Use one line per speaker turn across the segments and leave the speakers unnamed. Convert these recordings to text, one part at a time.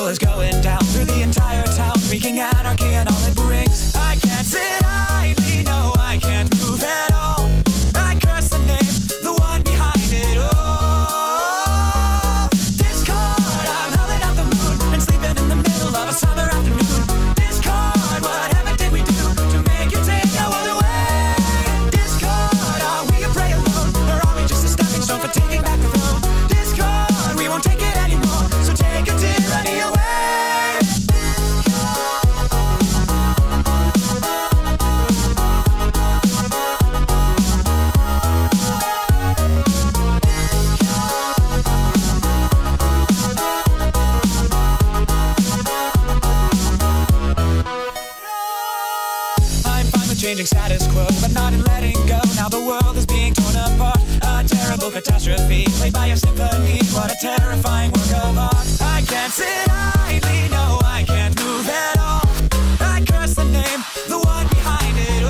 evil is going down through the entire town, wreaking anarchy and all it brings. I can't sit idly, no, I can't move at all. I curse the name, the one behind it all. Discord, I'm howling at the moon and sleeping in the middle of a summer afternoon. Discord, whatever did we do to make you take our world away? Discord, are we a prey alone, or are we just a stepping stone for taking back the throne? Discord, we won't take it anymore, so take your tyranny away. Changing status quo, but not in letting go. Now the world is being torn apart. A terrible catastrophe, played by a symphony. What a terrifying work of art. I can't sit idly, no, I can't move at all. I curse the name, the one behind it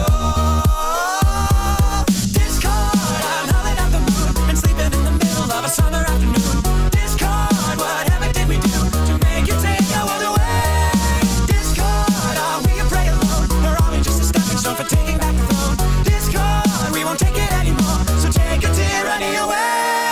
all. Discord, I'm howling at the moon and sleeping in the middle of a summer afternoon. Discord, whatever did we do to make you take our world away? Discord, are we a prey alone, or are we just a stepping stone for taking back the throne? Discord, we won't take it anymore, so take your tyranny away.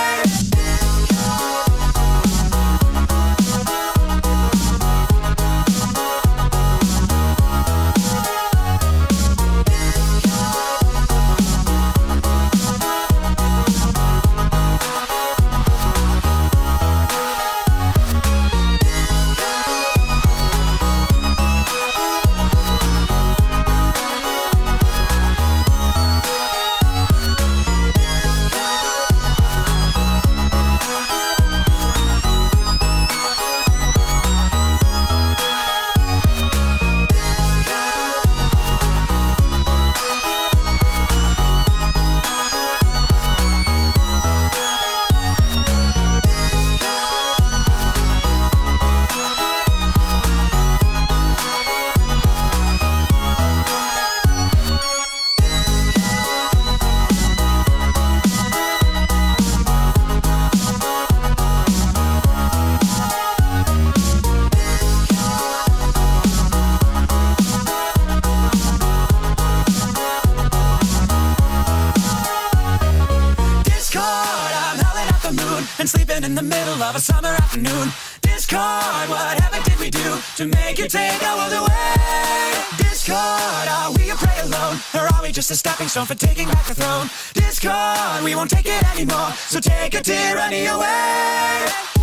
And sleeping in the middle of a summer afternoon. Discord, whatever did we do to make you take our world away? Discord, are we a prey alone, or are we just a stepping stone for taking back the throne? Discord, we won't take it anymore, so take your tyranny away.